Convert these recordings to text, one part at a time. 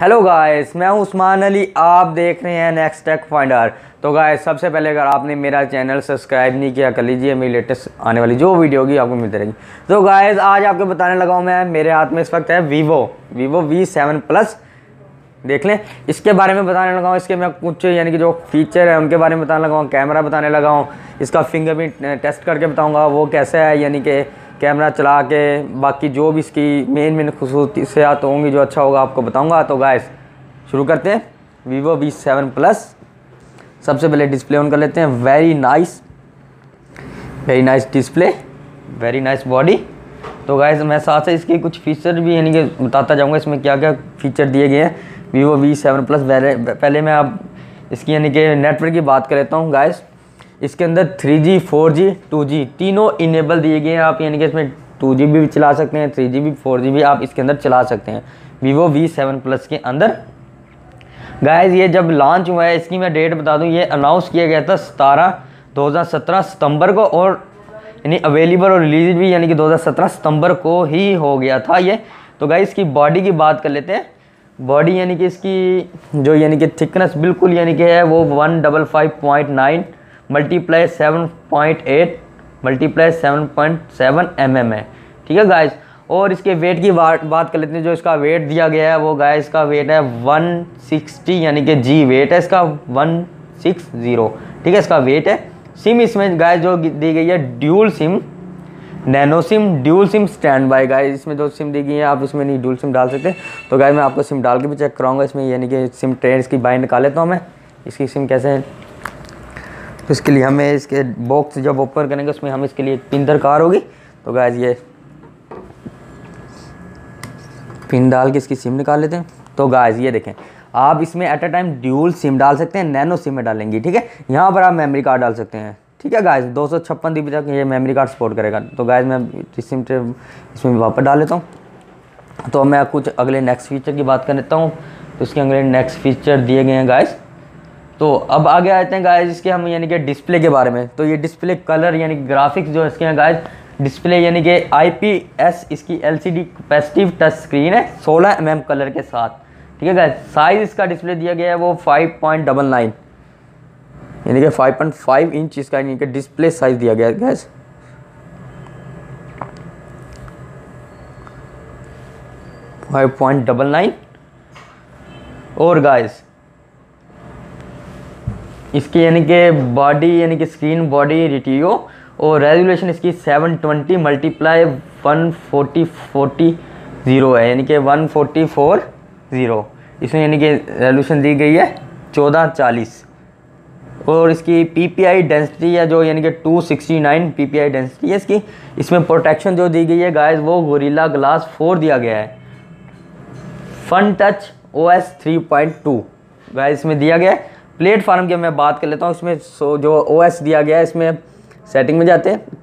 Hello guys, मैं हूं उस्मान अली। आप देख रहे हैं नेक्स्ट टेक फाइंडर। तो गाइस, सबसे पहले अगर आपने मेरा चैनल सब्सक्राइब नहीं किया कर लीजिए, मेरी लेटेस्ट आने वाली जो वीडियो होगी आपको मिलती रहेगी। तो गाइस, आज आपको बताने लगा हूं मैं, मेरे हाथ में इस वक्त है वीवो V7 प्लस। देख लें, इसके बारे में बताने लगा हूँ। इसके मैं कुछ यानी कि जो फीचर है उनके बारे में बताने लगा हूँ, कैमरा बताने लगा हूँ, इसका फिंगरप्रिंट टेस्ट करके बताऊँगा वो कैसा है, यानी कि कैमरा चला के बाकी जो भी इसकी मेन खसूसियात होंगी जो अच्छा होगा आपको बताऊंगा। तो गाइस शुरू करते हैं। Vivo V7 plus. सबसे पहले डिस्प्ले ऑन कर लेते हैं। Very nice display, very nice body. तो गाइस मैं साथ से इसके कुछ फीचर भी यानी कि बताता जाऊंगा, इसमें क्या क्या फीचर दिए गए हैं वीवो V7 प्लस। पहले मैं अब इसकी यानी कि नेटवर्क की बात कर लेता हूँ। गाइस इसके अंदर 3G 4G 2G तीनों इनेबल दिए गए हैं। आप यानी कि इसमें 2G भी चला सकते हैं, 3G भी 4G भी आप इसके अंदर चला सकते हैं वीवो V7 प्लस के अंदर। गाइस ये जब लॉन्च हुआ है, इसकी मैं डेट बता दूं, ये अनाउंस किया गया था 2017 सितंबर को, और यानी अवेलेबल और रिलीज भी यानी कि 2017 सितंबर को ही हो गया था ये। तो गाइस इसकी बॉडी की बात कर लेते हैं। बॉडी यानी कि इसकी जो यानी कि थिकनेस बिल्कुल यानी कि है वो 155.9 मल्टीप्लाई 7.8 मल्टीप्लाई 7.7 mm है। ठीक है गाइस, और इसके वेट की बात कर लेते हैं। जो इसका वेट दिया गया है वो गाइस इसका वेट है 160 यानी कि जी वेट है इसका 160। ठीक है, इसका वेट है। सिम इसमें गाइस जो दी गई है dual SIM, nano SIM, dual SIM standby. Guys इसमें जो सिम दी गई है आप इसमें नहीं ड्यूल सिम डाल सकते। तो गाइस मैं आपको सिम डाल के भी चेक कराऊंगा इसमें, यानी कि सिम ट्रेन इसकी बाहर निकाल लेता हूँ मैं, इसकी सिम कैसे है। तो इसके लिए हमें इसके बॉक्स जब ओपन करेंगे उसमें हम इसके लिए एक पिन दरकार होगी। तो गाइस ये पिन डाल के इसकी सिम निकाल लेते हैं। तो गाइस ये देखें, आप इसमें at a time dual SIM डाल सकते हैं, नैनो सिम में डालेंगे। ठीक है, यहाँ पर आप मेमोरी कार्ड डाल सकते हैं। ठीक है गाइस, 256 GB तक ये मेमोरी कार्ड सपोर्ट करेगा। तो गाइस मैं सिम इसमें वापस डाल लेता हूँ। तो मैं कुछ अगले नेक्स्ट फीचर की बात कर लेता हूँ। तो इसके अगले नेक्स्ट फीचर दिए गए हैं गाइस। तो अब आगे आते हैं गाइस इसके हम यानी कि डिस्प्ले के बारे में। तो ये डिस्प्ले कलर यानी कि ग्राफिक्स जो इसके हैं गाइस, डिस्प्ले यानी कि IPS इसकी LCD कैपेसिटिव टच स्क्रीन है 16 mm कलर के साथ। ठीक है गाइस, साइज इसका डिस्प्ले दिया गया है वो 5.99 यानी कि 5.5 इंच इसका यानी कि डिस्प्ले साइज दिया गया है गाइस। .99। और गाइस इसकी यानी कि बॉडी यानी कि स्क्रीन बॉडी रेटियो और रेजोल्यूशन इसकी 720 मल्टीप्लाई 140 है, यानी कि 1440 इसमें यानी कि रेजोल्यूशन दी गई है 1440। और इसकी PPI डेंसिटी है जो यानी कि 269 PPI डेंसिटी है इसकी। इसमें प्रोटेक्शन जो दी गई है गाइस वो गोरिल्ला ग्लास 4 दिया गया है। फन टच OS 3.2 गाइस इसमें दिया गया है। प्लेटफार्म की मैं बात कर लेता हूँ। इसमें जो OS दिया गया है, इसमें सेटिंग में जाते हैं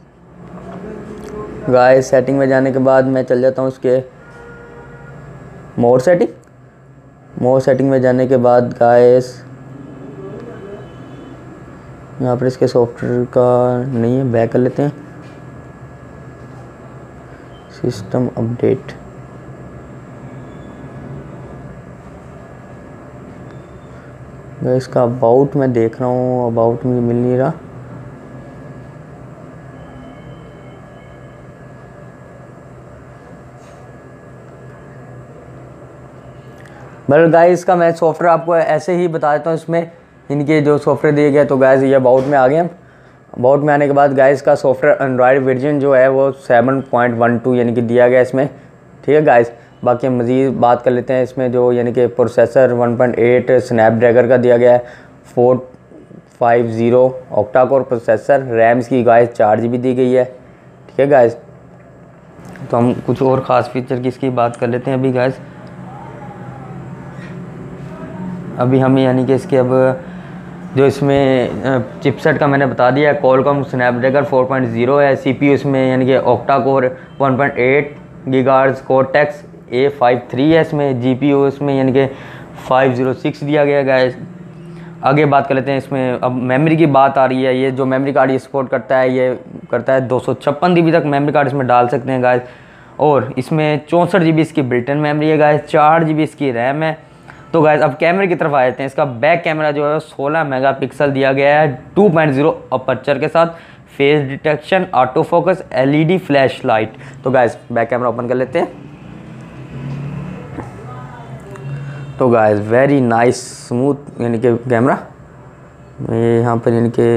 गाइस। सेटिंग में जाने के बाद मैं चल जाता हूँ इसके मोर सेटिंग में जाने के बाद गाइस यहाँ पर इसके सॉफ्टवेयर का नहीं है, बैक कर लेते हैं। सिस्टम अपडेट, इसका अबाउट मैं देख रहा हूँ, अबाउट मुझे मिल नहीं रहा। बट गाइस इसका मैं सॉफ्टवेयर आपको ऐसे ही बता देता हूँ। इसमें इनके जो सॉफ्टवेयर दिए गए, तो गाइस ये अबाउट में आ गए हम। अबाउट में आने के बाद गाइस का सॉफ्टवेयर एंड्रॉयड वर्जन जो है वो 7.12 यानी कि दिया गया इसमें। ठीक है गाइस, बाकी हम मज़ीद बात कर लेते हैं। इसमें जो यानी कि प्रोसेसर 1.8 स्नैपड्रैगन का दिया गया है, 450 ऑक्टा कोर प्रोसेसर, रैम इसकी गाइस 4 GB दी गई है। ठीक है गाइस, तो हम कुछ और ख़ास फीचर की इसकी बात कर लेते हैं अभी गाइस। अभी हम यानी कि इसके अब जो इसमें चिपसेट का मैंने बता दिया है, Qualcomm स्नैपड्रैगन 4.0 है। CPU इसमें यानी कि octa core 1.8 GHz cortex A53 है इसमें। GPU इसमें यानी कि 506 दिया गया गाइस। आगे बात कर लेते हैं। इसमें अब मेमोरी की बात आ रही है। ये जो मेमोरी कार्ड ये सपोर्ट करता है, ये करता है 256 GB तक मेमोरी कार्ड इसमें डाल सकते हैं गाइस। और इसमें 64 GB इसकी बिल्ट इन मेमोरी है गाइस, 4 GB इसकी रैम है। तो गाइस अब कैमरे की तरफ आ जाते हैं। इसका बैक कैमरा जो है 16 मेगापिक्सल दिया गया है 2.0 अपर्चर के साथ, face detection, auto focus, LED flash light. तो गाइस बैक कैमरा ओपन कर लेते हैं। तो गाइस वेरी नाइस स्मूथ यानी कि कैमरा, मैं यहाँ पर यानी कि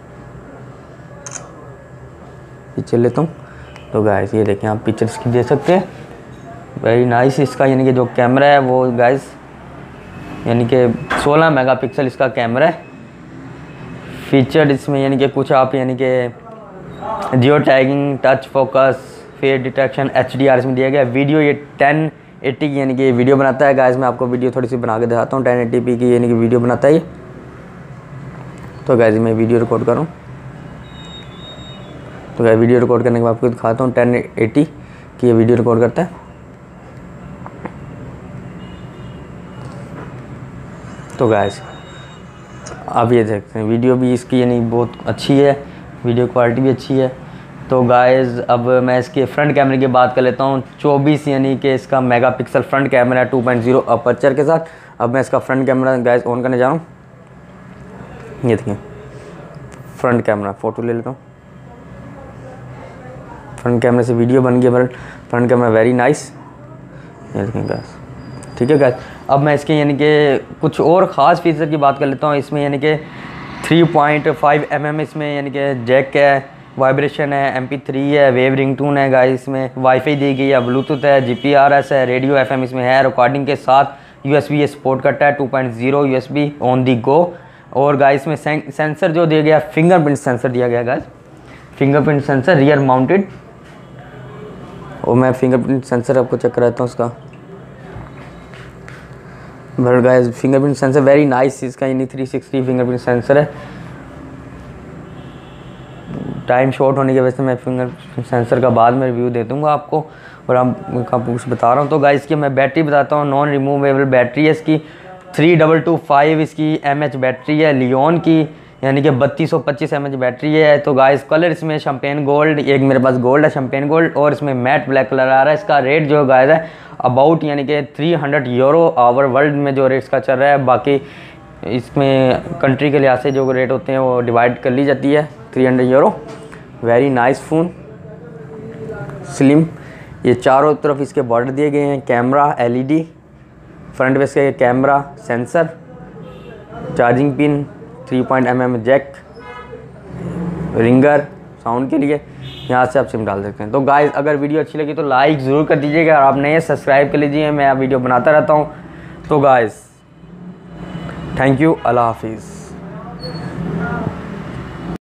पिक्चर लेता हूँ। तो गाइस ये देखें आप पिक्चर्स की दे सकते हैं, वेरी नाइस। इसका यानी कि जो कैमरा है वो गाइस यानी कि 16 मेगापिक्सल इसका कैमरा है। फीचर इसमें यानी कि कुछ आप यानी कि geo tagging, touch focus, face detection, HDR इसमें दिया गया। वीडियो ये 1080 की यानी कि वीडियो बनाता है गाइस। मैं आपको वीडियो थोड़ी सी बना के दिखाता हूँ। 1080p की यानी कि वीडियो बनाता है ये। तो गाइस मैं वीडियो रिकॉर्ड करूँ, तो गाइस वीडियो रिकॉर्ड करने के बाद आपको दिखाता हूँ 1080 की ये वीडियो रिकॉर्ड करता है। तो गाइस आप ये देखते हैं वीडियो भी इसकी यानी बहुत अच्छी है, वीडियो क्वालिटी भी अच्छी है। तो गाइस अब मैं इसके फ्रंट कैमरे की बात कर लेता हूँ। 24 यानी कि इसका मेगापिक्सल फ्रंट कैमरा है 2.0 अपर्चर के साथ। अब मैं इसका फ्रंट कैमरा गाइस ऑन करने जा रहा हूँ। ये देखिए फ्रंट कैमरा, फ़ोटो ले लेता हूँ। फ्रंट कैमरे से वीडियो बन गया। फ्रंट कैमरा वेरी नाइस, ये देखें गाइस, ठीक है गाइस। अब मैं इसके यानी कि कुछ और ख़ास फीचर की बात कर लेता हूँ। इसमें यानी कि 3.5 mm इसमें यानी कि जैक है, वाइब्रेशन है, MP3 है, वेव रिंगटोन है गाइस, इसमें वाईफाई दी गई है, ब्लूटूथ है, GPRS है, रेडियो FM इसमें है, रिकॉर्डिंग के साथ USB ये सपोर्ट करता है, 2.0 USB ऑन दी गो। और गाइस में सेंसर जो दिया गया, फिंगरप्रिंट सेंसर दिया गया guys, fingerprint sensor rear mounted. और मैं फिंगरप्रिंट सेंसर आपको चेक कराता हूँ उसका। But guys fingerprint sensor very nice, इसका यानी 360 फिंगरप्रिंट सेंसर है। टाइम शॉर्ट होने की वजह से मैं फिंगरप्रिंट सेंसर का बाद में रिव्यू दे दूँगा आपको, और आपको कुछ बता रहा हूँ। तो गाइस की मैं बैटरी बताता हूँ। नॉन रिमूवेबल बैटरी है इसकी, 3225 इसकी mAh बैटरी है लियोन की, यानी कि 3225 mAh बैटरी है। तो गाइस कलर इसमें शैम्पेन गोल्ड, एक मेरे पास गोल्ड है शैम्पेन गोल्ड, और इसमें मैट ब्लैक कलर आ रहा है। इसका रेट जो गाइस है अबाउट यानी कि 300 यूरो आवर वर्ल्ड में जो रेट्स का चल रहा है। बाकी इसमें कंट्री के लिहाज से जो रेट होते हैं वो डिवाइड कर ली जाती है। 300 euro, very nice phone, slim. ये चारों तरफ इसके बॉर्डर दिए गए हैं। कैमरा LED, फ्रंट में इसका camera, sensor, charging pin, 3 mm jack, ringer sound के लिए, यहाँ से आप सिम डाल सकते हैं। तो गाइस अगर वीडियो अच्छी लगी तो लाइक ज़रूर कर दीजिएगा, और आप नए सब्सक्राइब कर लीजिए, मैं वीडियो बनाता रहता हूँ। तो गाइस थैंक यू, अल्लाह हाफिज़।